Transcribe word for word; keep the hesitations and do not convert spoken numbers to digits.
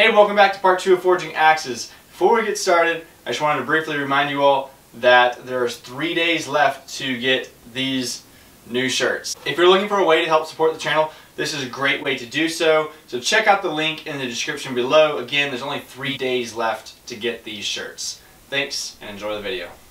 Hey, welcome back to part two of Forging Axes. Before we get started, I just wanted to briefly remind you all that there's three days left to get these new shirts. If you're looking for a way to help support the channel, this is a great way to do so. So check out the link in the description below. Again, there's only three days left to get these shirts. Thanks, and enjoy the video.